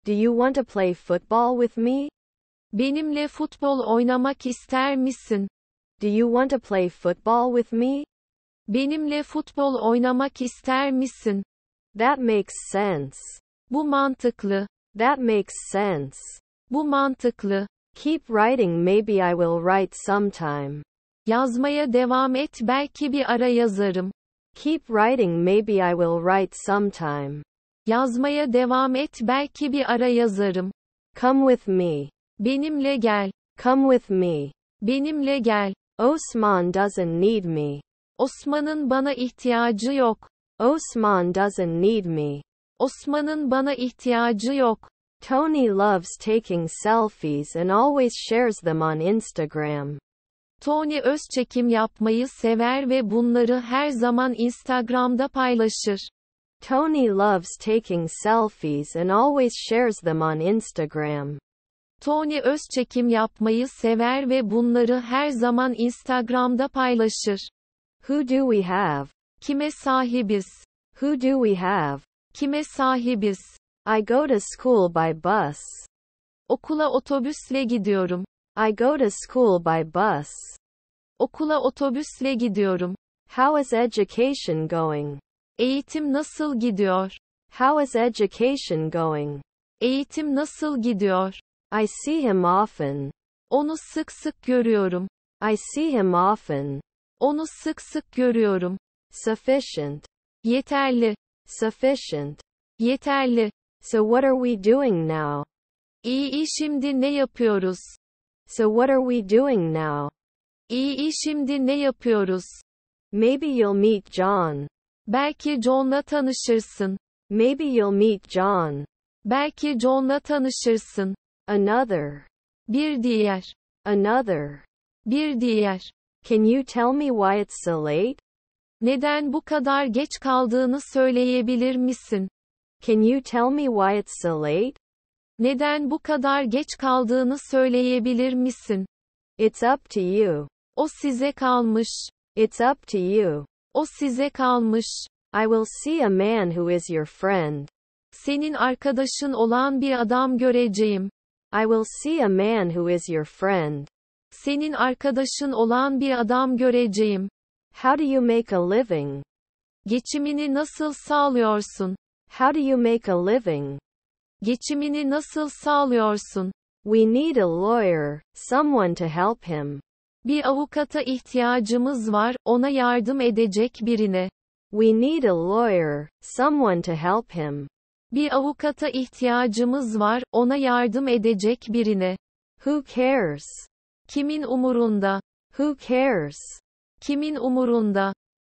Do you want to play football with me? Benimle futbol oynamak ister misin? Do you want to play football with me? Benimle futbol oynamak ister misin? That makes sense. Bu mantıklı. That makes sense. Bu mantıklı. Keep writing, maybe I will write sometime. Yazmaya devam et, belki bir ara yazarım. Keep writing, maybe I will write sometime. Yazmaya devam et, belki bir ara yazarım. Come with me. Benimle gel. Come with me. Benimle gel. Osman doesn't need me. Osman'ın bana ihtiyacı yok. Osman doesn't need me. Osman'ın bana ihtiyacı yok. Tony loves taking selfies and always shares them on Instagram. Tony öz çekim yapmayı sever ve bunları her zaman Instagram'da paylaşır. Tony loves taking selfies and always shares them on Instagram. Tony öz çekim yapmayı sever ve bunları her zaman Instagram'da paylaşır. Who do we have? Kime sahibiz? Who do we have? Kime sahibiz? I go to school by bus. Okula otobüsle gidiyorum. I go to school by bus. Okula otobüsle gidiyorum. How is education going? Eğitim nasıl gidiyor? How is education going? Eğitim nasıl gidiyor? I see him often. Onu sık sık görüyorum. I see him often. Onu sık sık görüyorum. Sufficient. Yeterli. Sufficient. Yeterli. So what are we doing now? İyi, şimdi ne yapıyoruz? So what are we doing now? İyi, şimdi ne yapıyoruz? Maybe you'll meet John. Belki John'la tanışırsın. Maybe you'll meet John. Belki John'la tanışırsın. Another. Bir diğer. Another. Bir diğer. Can you tell me why it's so late? Neden bu kadar geç kaldığını söyleyebilir misin? Can you tell me why it's so late? Neden bu kadar geç kaldığını söyleyebilir misin? It's up to you. O size kalmış. It's up to you. O size kalmış. I will see a man who is your friend. Senin arkadaşın olan bir adam göreceğim. I will see a man who is your friend. Senin arkadaşın olan bir adam göreceğim. How do you make a living? Geçimini nasıl sağlıyorsun? How do you make a living? Geçimini nasıl sağlıyorsun? We need a lawyer, someone to help him. Bir avukata ihtiyacımız var, ona yardım edecek birine. We need a lawyer, someone to help him. Bir avukata ihtiyacımız var, ona yardım edecek birine. Who cares? Kimin umurunda? Who cares? Kimin umurunda?